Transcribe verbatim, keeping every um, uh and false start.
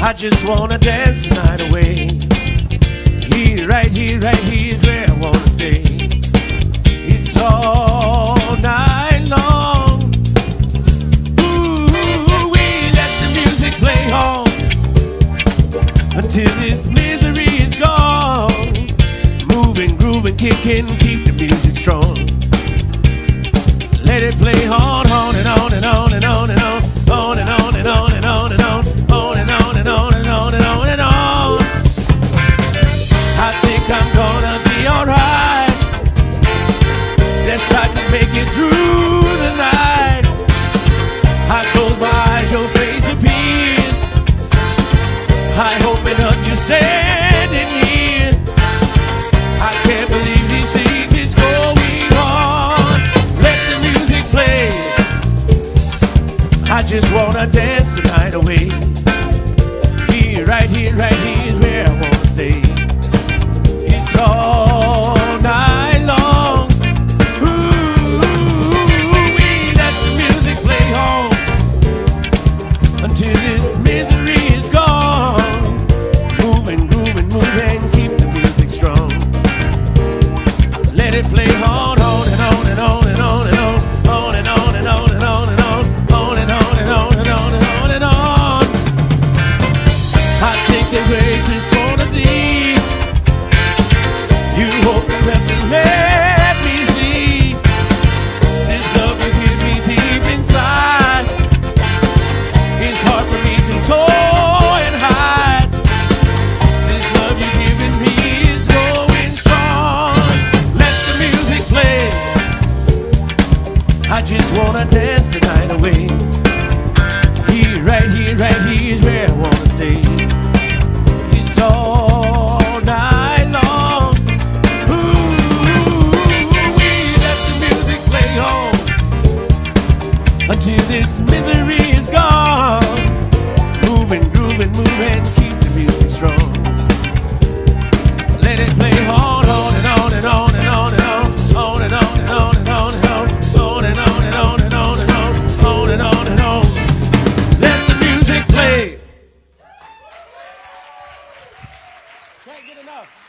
I just wanna dance the night away. Here, right here, right here is where I wanna stay. It's all night long. Ooh, we let the music play on until this misery is gone. Moving, grooving, kicking, keep the music strong. Let it play on, on and on and on and on and on, on and on and on and on and on, on and on and on and on and on and on. I think I'm gonna be alright. Yes, I can make it through the night. I close my eyes, your face appears. I hope and understanding here. I can't believe these things is going on. Let the music play. I just wanna dance the night away. Here, right here, right here is where I wanna stay. It's all night long. Ooh, we let the music play on until this misery is gone. Moving, grooving, moving, keep the music strong. Let it play on, on and on and on and on and on, on and on and on and on and on, on and on and on and on and on and on. I think the way it's gonna be. You hope you have to let me see this love you give me deep inside. It's hard for me to toy and hide. This love you're giving me is going strong. Let the music play. I just wanna dance the night away. Here, right here, right here is where I wanna stay. It's all night long. Ooh, we let the music play on until this misery is gone. Moving, grooving, moving, keep the music strong. Let it play on, on and on and on and on and on, on and on and on and on and on, on and on and on and on and on, on and on and on. Let the music play. Can't get enough.